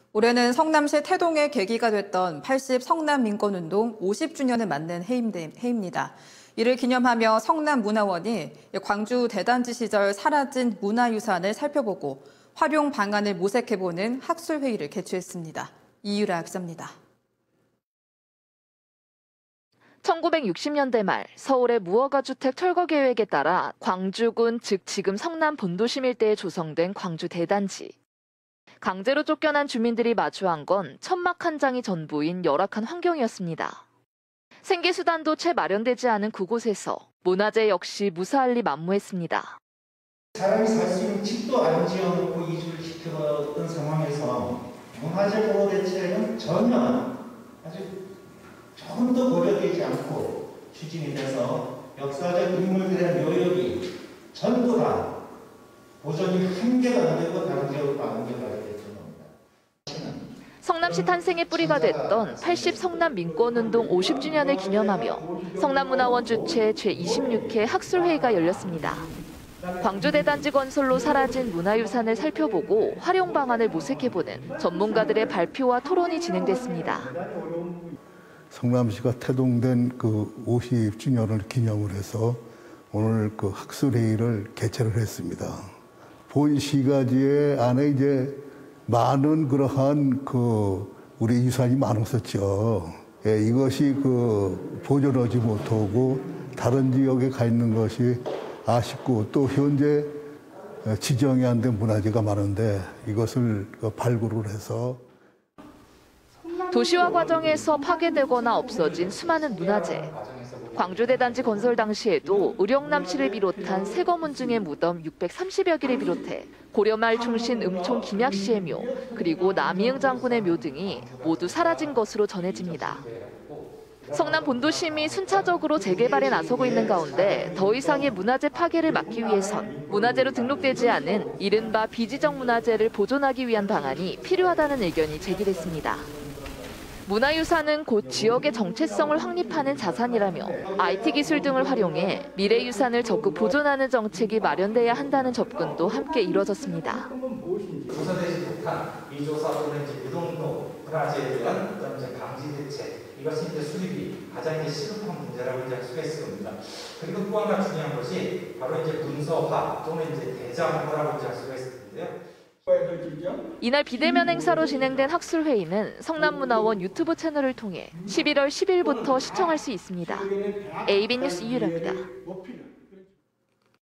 올해는 성남시 태동의 계기가 됐던 80 성남민권운동 50주년을 맞는 해입니다. 이를 기념하며 성남문화원이 광주 대단지 시절 사라진 문화유산을 살펴보고 활용 방안을 모색해보는 학술회의를 개최했습니다. 이유라 기자입니다. 1960년대 말 서울의 무허가 주택 철거 계획에 따라 광주군, 즉 지금 성남 본도심 일대에 조성된 광주 대단지. 강제로 쫓겨난 주민들이 마주한 건 천막 한 장이 전부인 열악한 환경이었습니다. 생계수단도 채 마련되지 않은 그곳에서 문화재 역시 무사할리 만무했습니다. 사람이 살 수 있는 집도 안 지어놓고 이주를 시켰던 상황에서 문화재 보호 대책은 전혀 아주 조금 더 고려되지 않고 추진이 돼서 역사적 인물들의 묘역이 전부 다 보존이 한 개가 안 되고 다른 지역으로 안겨가게 됐던 겁니다. 성남시 탄생의 뿌리가 됐던 80 성남민권운동 50주년을 기념하며 성남문화원 주최 제26회 학술회의가 열렸습니다. 광주 대단지 건설로 사라진 문화유산을 살펴보고 활용 방안을 모색해보는 전문가들의 발표와 토론이 진행됐습니다. 성남시가 태동된 그 50주년을 기념을 해서 오늘 그 학술회의를 개최를 했습니다. 본 시가지에 안에 이제 많은 그러한 그 우리 유산이 많았었죠. 예, 이것이 그 보존하지 못하고 다른 지역에 가 있는 것이 아쉽고 또 현재 지정이 안 된 문화재가 많은데 이것을 발굴을 해서 도시화 과정에서 파괴되거나 없어진 수많은 문화재. 광주 대단지 건설 당시에도 의령남씨를 비롯한 세거문중의 무덤 630여 개를 비롯해 고려말 충신 음총 김약씨의 묘, 그리고 남이응 장군의 묘 등이 모두 사라진 것으로 전해집니다. 성남 본도심이 순차적으로 재개발에 나서고 있는 가운데 더 이상의 문화재 파괴를 막기 위해선 문화재로 등록되지 않은 이른바 비지정 문화재를 보존하기 위한 방안이 필요하다는 의견이 제기됐습니다. 문화유산은 곧 지역의 정체성을 확립하는 자산이라며 IT 기술 등을 활용해 미래유산을 적극 보존하는 정책이 마련돼야 한다는 접근도 함께 이뤄졌습니다. 조사되지 못한 이조사 또는 유동도 문화재에 대한 방지 대책, 이것은 수립이 가장 시급한 문제라고 할 수가 있습니다. 그리고 또 하나 중요한 것이 바로 문서화 또는 대장화라고 할 수가 있는데요. 이날 비대면 행사로 진행된 학술회의는 성남문화원 유튜브 채널을 통해 11월 10일부터 시청할 수 있습니다. AB뉴스 이유라입니다.